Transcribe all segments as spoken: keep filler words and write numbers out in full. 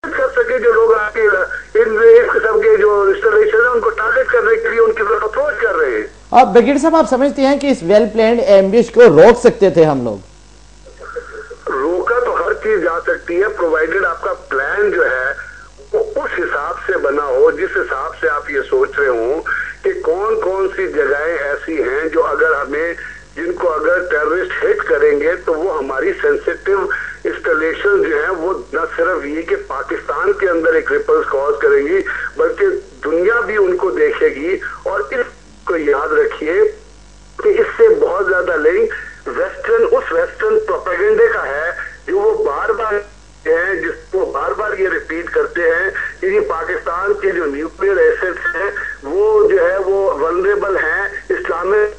कर सके जो लोग आके इन इस किस्म के जो इंस्टॉलेशन है उनको टारगेट करने के लिए उनकी तरफ अप्रोच कर रहे हैं। अब ब्रिगेडियर साहब, आप समझते हैं कि इस वेल प्लान्ड एम्बिश को रोक सकते थे हम लोग? रोका तो हर चीज जा सकती है, प्रोवाइडेड आपका प्लान जो है वो उस हिसाब से बना हो, जिस हिसाब से आप ये सोच रहे हो कि कौन कौन सी जगहें ऐसी हैं जो अगर हमें जिनको अगर टेररिस्ट हिट करेंगे तो वो हमारी सेंसिटिव इंस्टॉलेशन जो है वो न सिर्फ ये कि पाकिस्तान के अंदर एक रिपल्स कॉज करेंगी बल्कि दुनिया भी उनको देखेगी। और इसको याद रखिए कि इससे बहुत ज्यादा लिंक वेस्टर्न उस वेस्टर्न प्रोपेगेंडे का है जो वो बार बार है, जिसको बार बार ये रिपीट करते हैं कि ये पाकिस्तान के जो न्यूक्लियर एसेट्स हैं वो जो है वो वल्नरेबल हैं इस्लामिक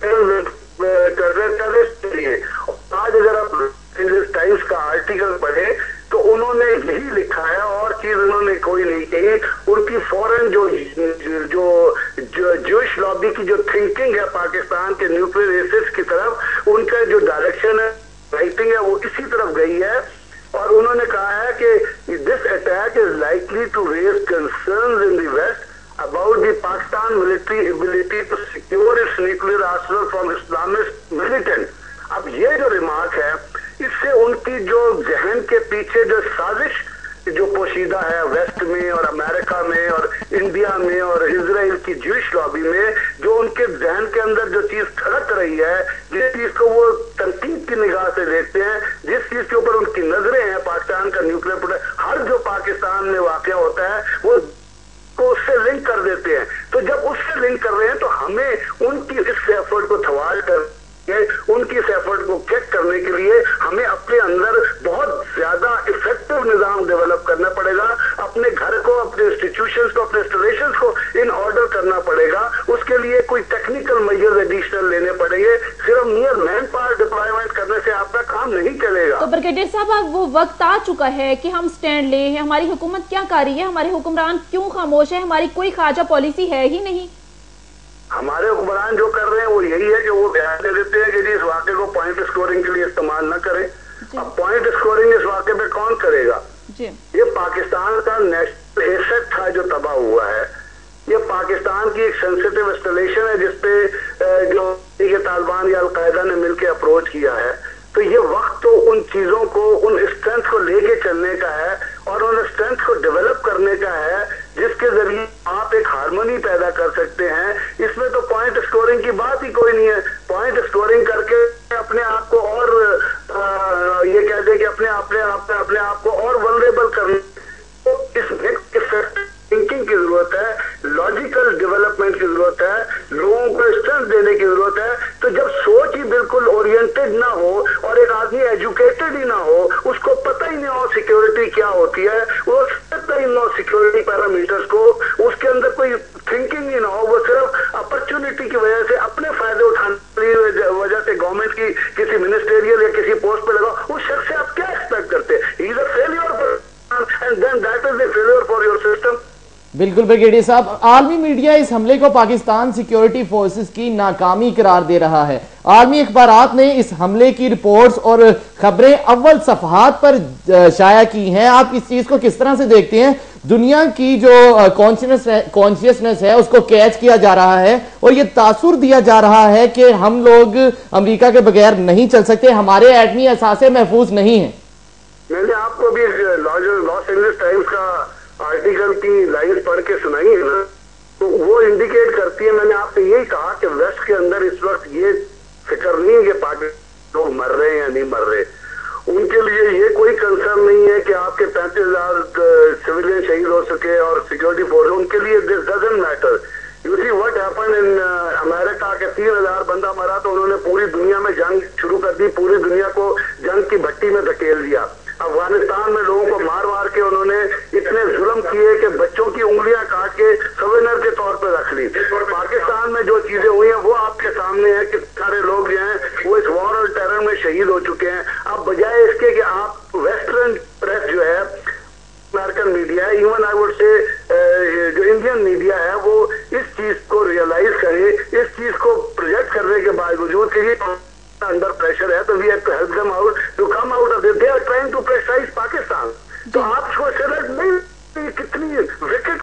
टेररिस्ट के लिए। आज अगर आप टाइम्स का आर्टिकल पढ़े तो उन्होंने यही लिखा है और चीज उन्होंने कोई नहीं कही। उनकी फॉरेन जो जो ज्यूइश लॉबी की जो थिंकिंग है पाकिस्तान के न्यूक्लियर एसेट्स की तरफ, उनका जो डायरेक्शन है, राइटिंग है, वो इसी तरफ गई है। और उन्होंने कहा है कि this attack is likely to raise concerns in the west about the Pakistan military ability to secure its nuclear arsenal from islamist militant. अब ये जो रिमार्क है इससे उनकी जो जहन के पीछे जो साजिश जो पोशीदा है वेस्ट में और अमेरिका में और इंडिया में और इजराइल की ज्यूइश लॉबी में, जो उनके जहन के अंदर जो चीज खड़क रही है, जिस चीज को वो तनकीद की निगाह से देखते हैं, जिस चीज के ऊपर उनकी नजरें हैं, पाकिस्तान का न्यूक्लियर प्रोटेक्ट हर जो पाकिस्तान में वाकया होता है वो को उससे लिंक कर देते हैं। तो जब उससे लिंक कर रहे हैं तो हमें उनकी इस एफर्ट को थवाल कर उनकी इस एफर्ट को चेक करने के लिए हमें अपने अंदर बहुत ज्यादा इफेक्टिव निजाम डेवलप करना पड़ेगा। अपने घर को, अपने इंस्टीट्यूशंस को, अपने इंस्टॉलेशंस को इन ऑर्डर करना पड़ेगा। उसके लिए कोई टेक्निकल मेजर्स एडिशनल लेने पड़ेंगे। सिर्फ नियर मैन पावर डिप्लॉयमेंट करने से आपका काम नहीं चलेगा। तो ब्रिगेडियर साहब, अब वो वक्त आ चुका है कि हम स्टैंड ले। हमारी हुकूमत क्या कर रही है? हमारे हुक्मरान क्यों खामोश है? हमारी कोई खाजा पॉलिसी है ही नहीं। हमारे हुक्मरान जो कर रहे हैं वो यही है कि वो बयान दे देते हैं कि जी इस वाक़े को पॉइंट स्कोरिंग के लिए इस्तेमाल न करें। अब पॉइंट स्कोरिंग इस वाक़े पे कौन करेगा? ये पाकिस्तान का नेशनल एसेट था जो तबाह हुआ है। ये पाकिस्तान की एक सेंसिटिव इंस्टॉलेशन है जिसपे जो ये तालिबान या अलकायदा ने मिलकर अप्रोच किया है। तो ये वक्त तो उन चीजों को, उन स्ट्रेंथ को लेके चलने का है और उन स्ट्रेंथ को डेवलप करने का है जिसके जरिए आप एक हार्मनी पैदा कर सकते हैं। इसमें तो पॉइंट स्कोरिंग की बात ही कोई नहीं है। पॉइंट स्कोरिंग करके अपने आप को और आ, ये कह दे कि अपने अपने आप अपने आप को और वल्नरेबल करने, तो इसमें थिंकिंग की जरूरत है, लॉजिकल डेवलपमेंट की जरूरत है, लोगों को स्ट्रेंथ देने की जरूरत है। तो जब सोच ही बिल्कुल ओरिएंटेड ना हो और एक आदमी एजुकेटेड ही ना हो, उसको पता ही नहीं हो सिक्योरिटी क्या होती है, वो पता ही ना हो सिक्योरिटी पैरामीटर्स को, उसके अंदर कोई थिंकिंग ही ना हो, वो सिर्फ अपॉर्चुनिटी की वजह से अपने फायदे उठाने की वजह से गवर्नमेंट की किसी मिनिस्टेरियल या किसी पोस्ट पे लगा, उस शख्स से आप क्या एक्सपेक्ट करते हैं? He is a failure and then that is the failure for your system. बिल्कुल ब्रिगेडियर साहब, आलमी मीडिया इस हमले को पाकिस्तान सिक्योरिटी फोर्सेस की नाकामी करार दे रहा है। आलमी अखबारात ने इस हमले की रिपोर्ट्स और खबरें अव्वल सफहात पर शाया की हैं। आप इस चीज को किस तरह से देखते हैं? दुनिया की जो कॉन्शियसनेस है उसको कैच किया जा रहा है और ये तासुर दिया जा रहा है कि हम लोग अमेरिका के बगैर नहीं चल सकते, हमारे एटमी असासे महफूज नहीं है। मैंने आपको भी लॉस एंजलिस टाइम्स का आर्टिकल की लाइन पढ़ के सुनाई है ना, तो वो इंडिकेट करती है। मैंने आपसे यही कहा कि वेस्ट के अंदर इस वक्त ये फिक्र नहीं है कि पाकिस्तान लोग मर रहे हैं या नहीं मर रहे। उनके लिए ये कोई कंसर्न नहीं है कि आपके पैंतीस हजार सिविलियन शहीद हो सके और सिक्योरिटी फोर्स, उनके लिए this doesn't matter. You see what happened in America के तीन हजार बंदा मरा तो उन्होंने पूरी दुनिया में जंग शुरू कर दी, पूरी दुनिया को जंग की भट्टी में धकेल दिया। अफगानिस्तान में लोगों को मार मार के उन्होंने इतने जुल्म किए कि बच्चों की उंगलियां काट के सवेनर के तौर पर रख ली। और पाकिस्तान में जो चीजें हुई हैं वो आपके सामने है कि सारे लोग जो हैं वो इस वॉर और टेरर में शहीद हो चुके हैं। अब बजाय इसके कि आप वेस्टर्न प्रेस जो है, अमेरिकन मीडिया है, इवन आई वुड से जो इंडियन मीडिया है, वो इस चीज को रियलाइज करे, इस चीज को प्रोजेक्ट करने के बावजूद कि अंडर प्रेशर है तो we have to help them out to come out of this. They are trying to pressurize Pakistan. तो आप इसको सेलेक्ट नहीं विकेट